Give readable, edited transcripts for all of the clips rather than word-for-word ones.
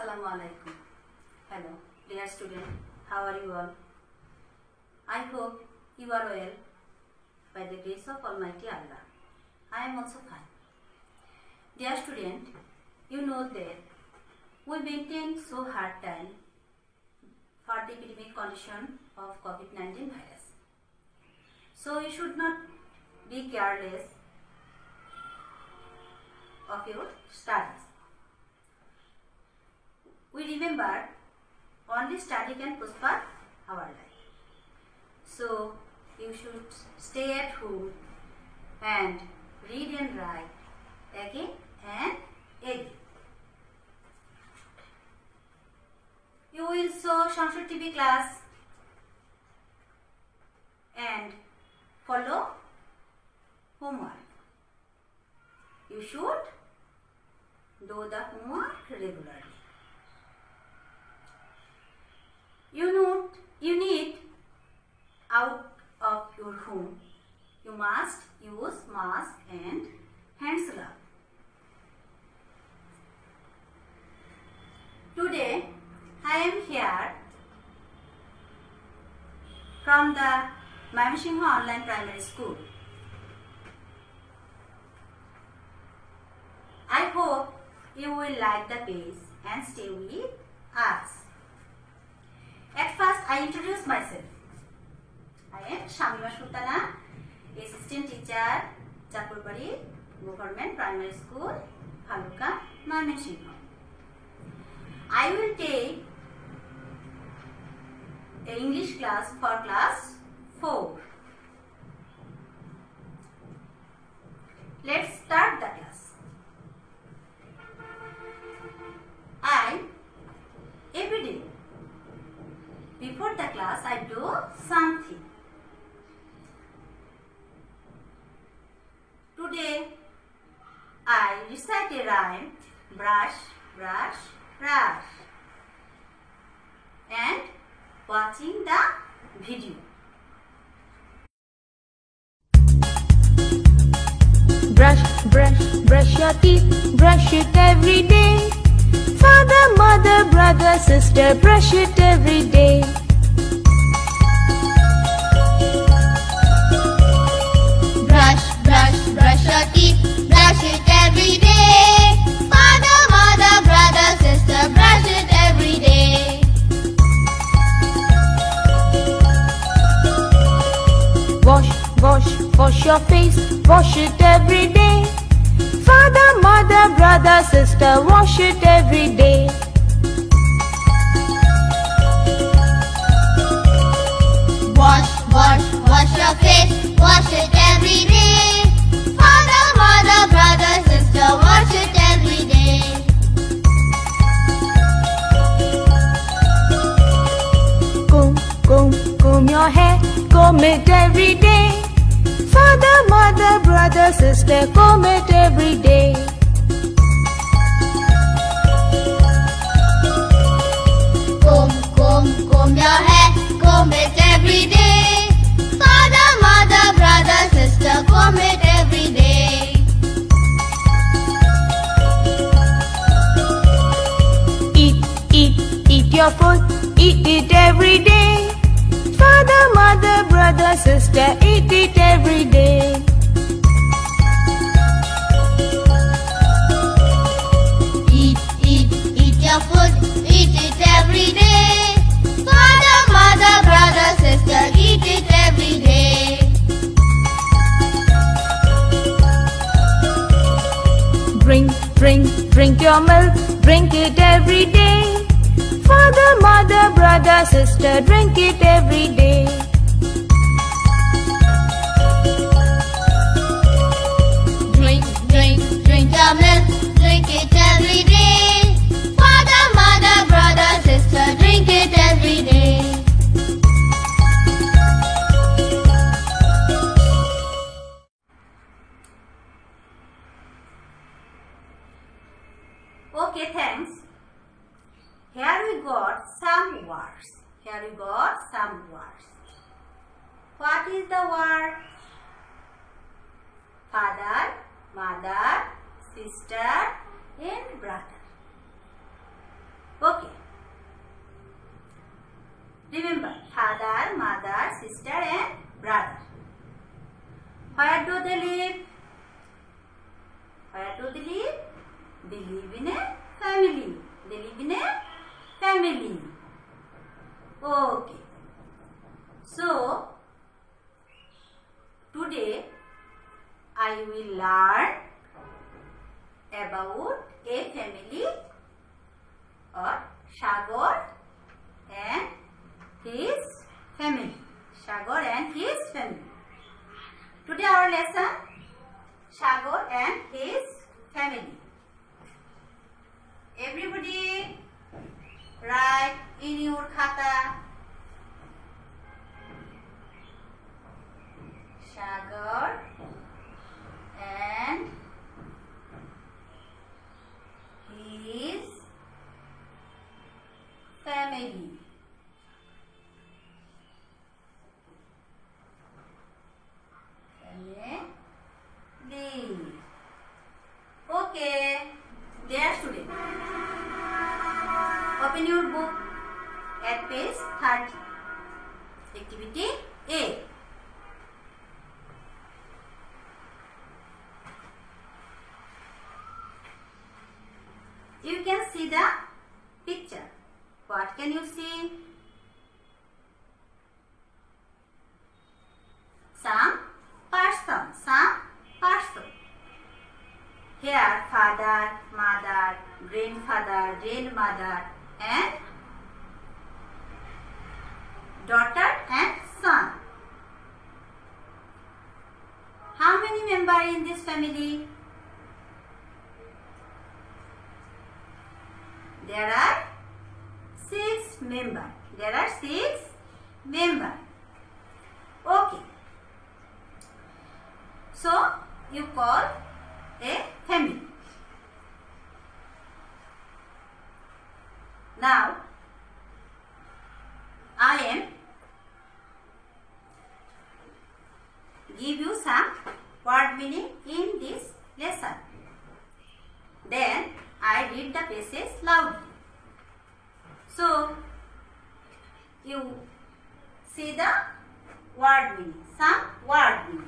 Assalamualaikum. Hello, dear student. How are you all? I hope you are well by the grace of Almighty Allah. I am also fine. Dear student, you know that we maintain so hard time for the epidemic condition of COVID-19 virus. So you should not be careless of your studies. We remember only study can prosper our life. So you should stay at home and read and write again and again. You will show Shamsul TV class and follow homework. You should do the homework regularly. You need out of your home. You must use mask and hand glove. Today I am here from the Shamima Online Primary School. I hope you will like the page and stay with us. At first, I introduce myself. I am Shamima Sultana, Assistant Teacher, Chaporbari, Govt Primary School, Haluka, Mymensingh. I will take an English class for class 4. Let's start the class. Every day, before the class, I do something. Today, I recite a rhyme, brush, brush, brush, and watching the video. Brush, brush, brush your teeth, brush it every day. Father, mother, brother, sister, brush it every day. Brush, brush, brush your teeth, brush it every day. Father, mother, brother, sister, brush it every day. Wash, wash, wash your face, wash it every day. Father, mother, brother, sister, wash it every day. Wash, wash, wash your face, wash it every day. Father, mother, brother, sister, wash it every day. Comb, comb, comb your hair, comb it every day. Father, mother, brother, sister, comb it every day. Comb, comb, comb your hair, comb it every day. Father, mother, brother, sister, comb it every day. Eat your food, eat it every day. Father, mother, brother, sister, eat it every day. Eat your food, eat it every day. Father, mother, brother, sister, eat it every day. Drink your milk, drink it every day. Father, mother, brother, sister, drink it every day. Drink your milk, drink it every day. Father, mother, brother, sister, drink it every day. Okay, thanks. Here we got some words. What is the word? Father, mother, sister, and brother. Where do they live? Where do they live? They live in a family. They live in a family. Okay. So, today I will learn about a family or Sagar and his family. Sagar and his family. Today our lesson, Sagar and his family. Everybody write in your khata, Sagar and his family. Okay, dear student, open your book at page 30. Activity A. You can see the picture. What can you see? Some person. Here, father, mother, grandfather, grandmother, and daughter and son. How many members in this family? There are 6 members. There are 6 members. Okay. So, you call a family. Now, I am give you some word meaning in this lesson. Then, I read the passage loudly. So, you see the word meaning, some word meaning.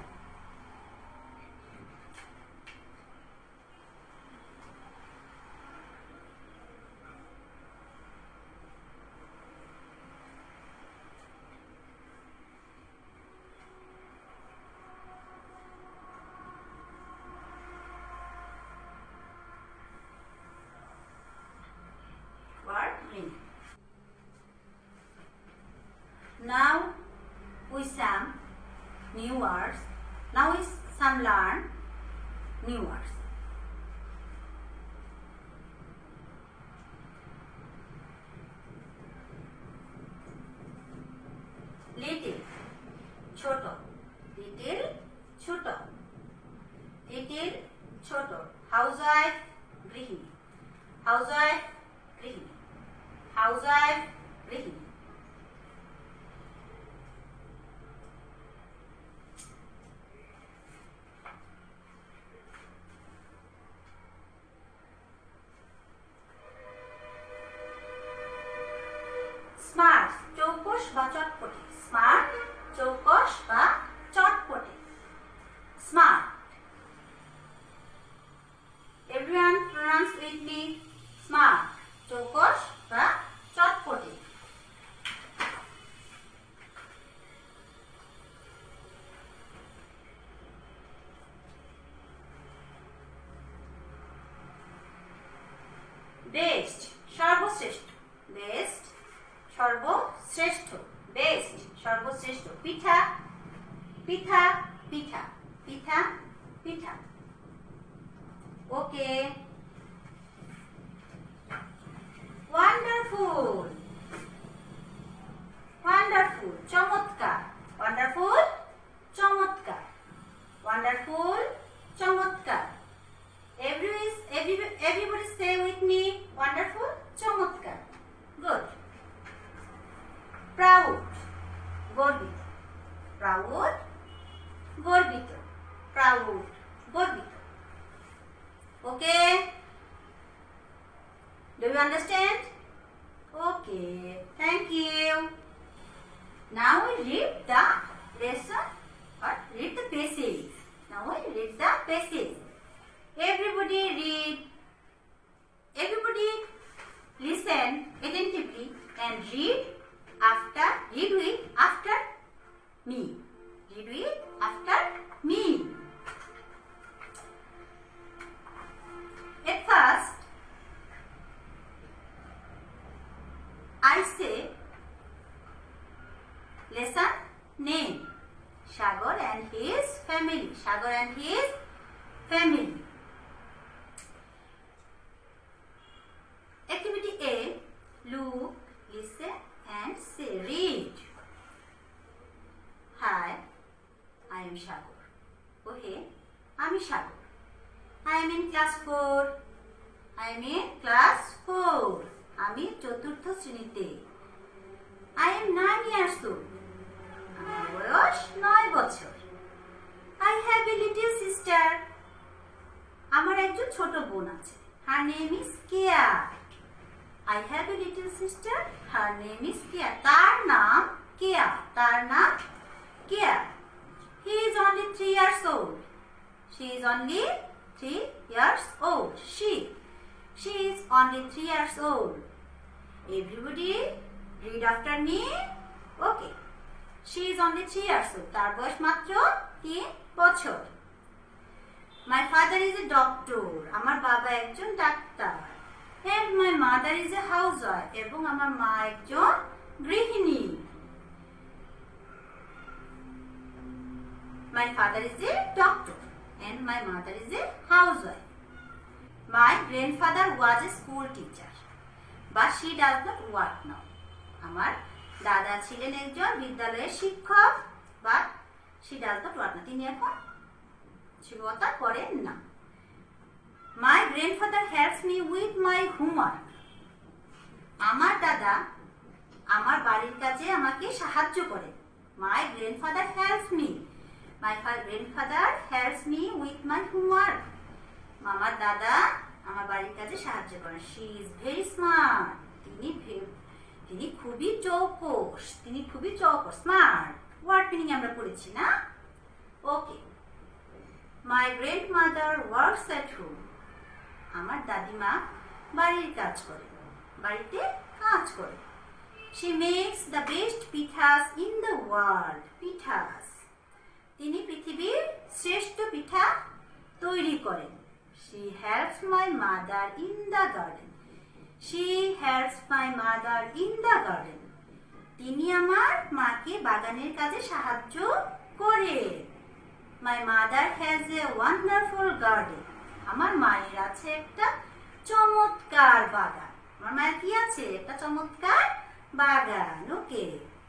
Now we some new words. Now we some learn new words. Little, choto, little, choto, little, choto. Housewife, grihini, housewife, grihini, housewife, grihini. Smart, চৌকস বা চটপটে. Smart, চৌকস বা চটপটে. Smart. Everyone pronounce with me. Smart, চৌকস বা চটপটে. Best, সর্বশ্রেষ্ঠ. Best, সর্বশ্রেষ্ঠ. Best, সর্বশ্রেষ্ঠ. পিঠা, পিঠা, পিঠা, পিঠা, পিঠা. ওকে. ওয়ান্ডারফুল, ওয়ান্ডারফুল, চমৎকার. ওয়ান্ডারফুল, চমৎকার. ওয়ান্ডারফুল, চমৎকার. Everybody say with me, wonderful, চমৎকার. Good. Proud, গর্বিত. Proud, গর্বিত. Proud, গর্বিত. Okay? Do you understand? Okay. Thank you. Now we read the lesson or read the passage. passage. Everybody read. Everybody listen attentively and read with after me. Read with after me. At first, I say lesson name. Sagar and his family. Sagar and his family. Activity A. Look, listen and say. Read. Hi, I am Sagar. Okay, I am Sagar. I am in class 4. I am in class 4. আমি চতুর্থ শ্রেণীতে। I am 9 years old. আমার বয়স 9 বছর। I have a little sister. আমার একজন ছোট বোন আছে। Her name is Kia. I have a little sister. Her name is Kia. তার নাম Kia. তার নাম Kia. He is only 3 years old. She is only 3 years old. She is only 3 years old. Everybody read after me. Okay. She is only 3 years old. তার বয়স মাত্র 3 বছর। My father is a doctor. আমার বাবা একজন ডাক্তার। And my mother is a housewife. এবং আমার মা একজন গৃহিণী। My father is a doctor. And my mother is a housewife. My grandfather was a school teacher, but she does not work now. আমার দাদা ছিলেন একজন বিদ্যালয়ের শিক্ষক, but she does not work now. তিনি এখন শিক্ষকতা করেন না। My grandfather helps me with my homework. আমার দাদা আমার বাড়ির কাজে আমাকে সাহায্য করেন। My grandfather helps me. My grandfather helps me with my homework. আমার দাদা আমার বাড়ির কাজে সাহায্য করেন। She is very smart. তিনি খুবই চৌকস। তিনি খুবই চৌকস। স্মার্ট ওয়ার্ড মিনিং আমরা পড়েছি না? ওকে। My grandmother works at home. আমার দাদিমা বাড়ির কাজ করে। বাড়িতে কাজ করে। She makes the best pitas in the world. Pitas. তিনি পৃথিবীর শ্রেষ্ঠ পিঠা তৈরি করেন। She helps my mother in the garden. She helps my mother in the garden. তিনি আমার মাকে বাগানের কাজে সাহায্য করেন। My mother has a wonderful garden. আমার মায়ের আছে একটা চমৎকার বাগান। আমার মায়ের কি আছে? একটা চমৎকার বাগান। ওকে।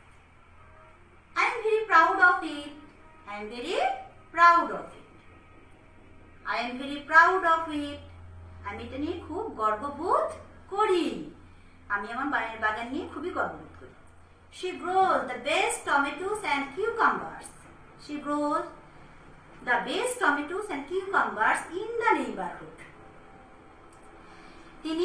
I am very proud of it. I am very proud of it. I am very proud of it. আমি এটা নিয়ে খুব গর্ববোধ করি। আমি আমার বাগান নিয়ে খুবই গর্ববোধ করি। She grows the best tomatoes and cucumbers. She grows the best tomatoes and cucumbers in the neighborhood. তিনি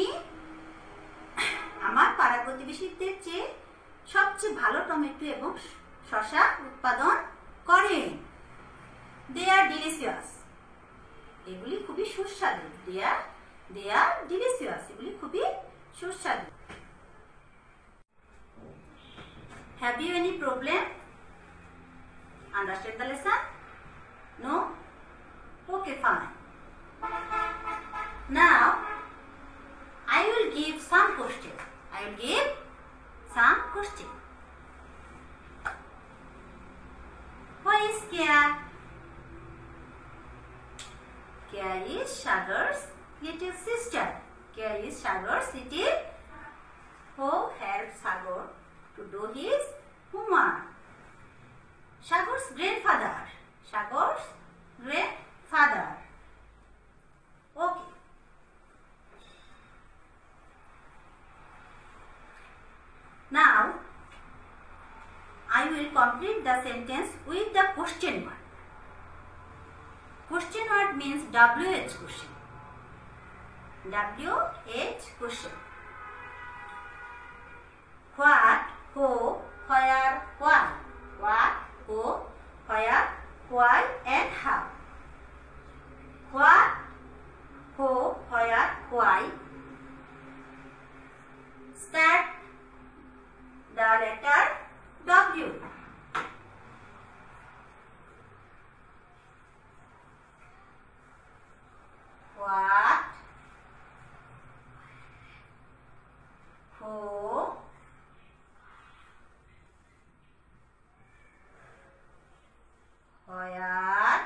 আমার পাড়া প্রতিবেশীদের চেয়ে সবচেয়ে ভালো টমেটো এবং শসা উৎপাদন করেন। They are delicious. এগুলি খুবই সুস্বাদু। They are delicious. এগুলি খুবই সুস্বাদু। Have you any problem? Understand the lesson? No? Okay, fine. Now, I will give some question. I will give some question. Where is Kia? Kia is Sagar's little sister. Kia is Sagar's little who helps Sagar to do his homework. Sagar's grandfather. Sagar's grandfather. Okay. Now, I will complete the sentence with the question word. Question word means WH question. WH question. What, who, where, why. What, who, where, why and how. What? Who? Where? Why? Start the letter W. What? Who? Where?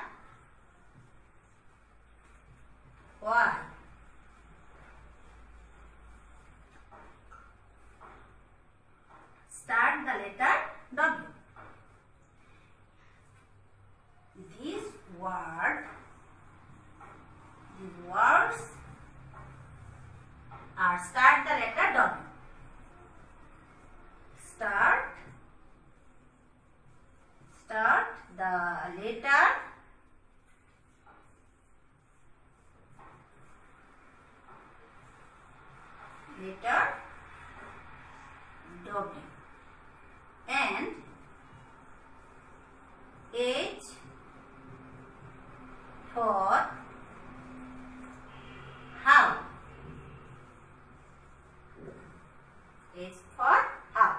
Why? Start the letter W. These words are start the letter W. Start the letter W and H for how. H for how.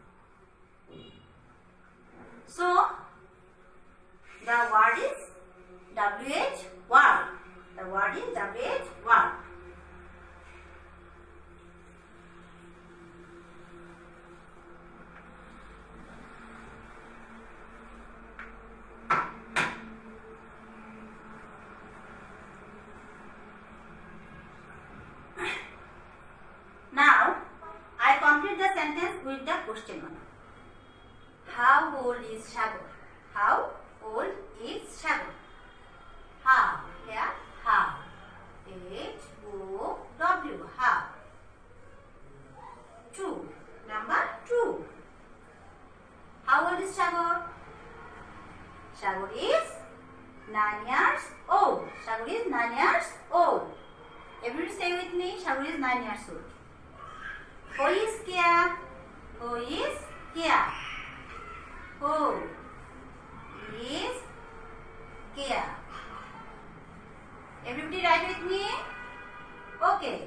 So the word is WH word. The word is WH word. Now I complete the sentence with the question mark. How old is Shagor? How old is Shagor? How. Here, how. H-O-W. How. 2. Number 2. How old is Shagor? Shagor is 9 years old. Shagor is 9 years old. Everybody say with me, Shagor is 9 years old. Who is here? Who is here? Who is here? Everybody write with me? Okay.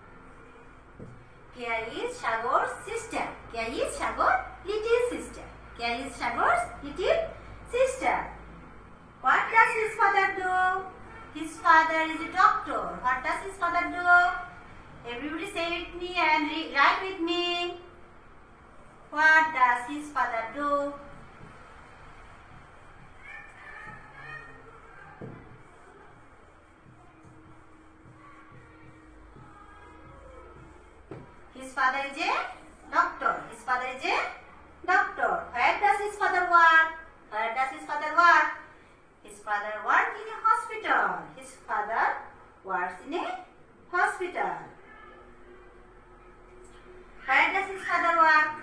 Here is Shagor's sister. Here is Shagor's little sister. Here is Shagor's little sister. What does his father do? His father is a doctor. What does his father do? Everybody say with me and write with me. What does his father do? His father is a doctor. His father is a doctor. Where does his father work? Where does his father work? His father works in a hospital. His father works in a hospital. Where does his father work?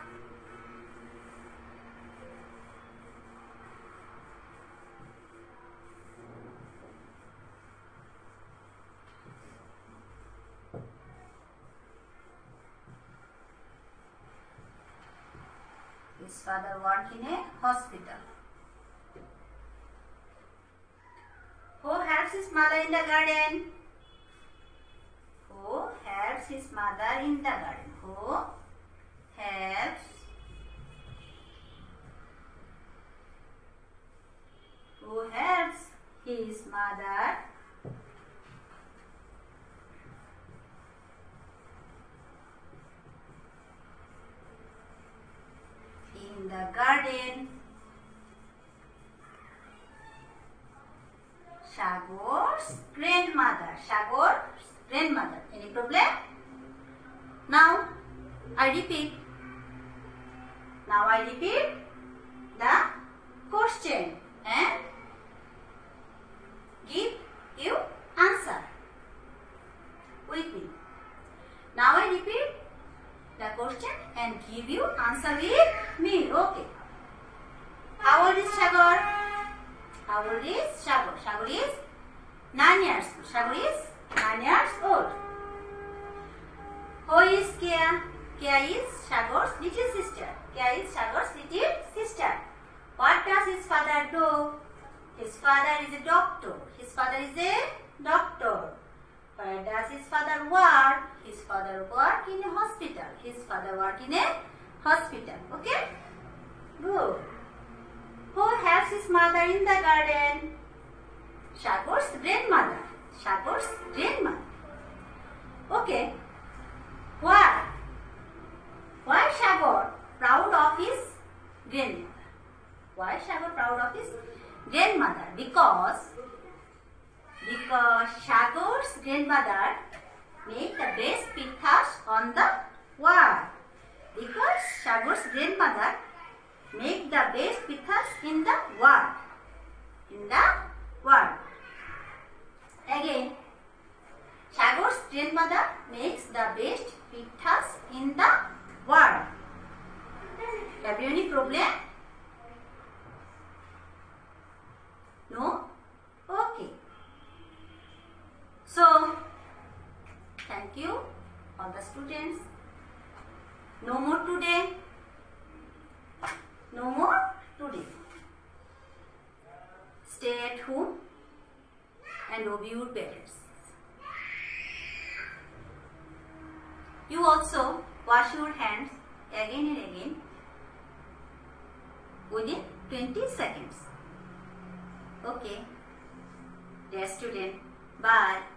His father works in a hospital. Who helps his mother in the garden? Who helps his mother in the garden? Who helps his mother in the garden? Shagor's grandmother. Shagor's grandmother. Any problem? Now I repeat. The question and give you answer with me. Now I repeat the question and give you answer with me. Okay. How old is Shagor? How old is Shagor? Shagor is 9 years old. Shagor is 9 years old. Who is Kia? Kia is Shagor's little sister. Kia is Shagor's little sister. What does his father do? His father is a doctor. His father is a doctor. Where does his father work? His father work in a hospital. His father work in a hospital. Okay? Good. Who helps his mother in the garden? Sagar's grandmother. Sagar's grandmother. Okay. Why? Why Sagar proud of his grandmother? Why Sagar proud of his grandmother? Because Sagar's grandmother made the best pitas on the world. Because Sagar's grandmother make the best pitas in the world. In the world. Again, Sagar's grandmother makes the best pitas in the world. Have you any problem? No? Okay. So, thank you all the students. No more today. No more today. Stay at home and obey your parents. You also wash your hands again and again within 20 seconds. Okay. Dear student, bye.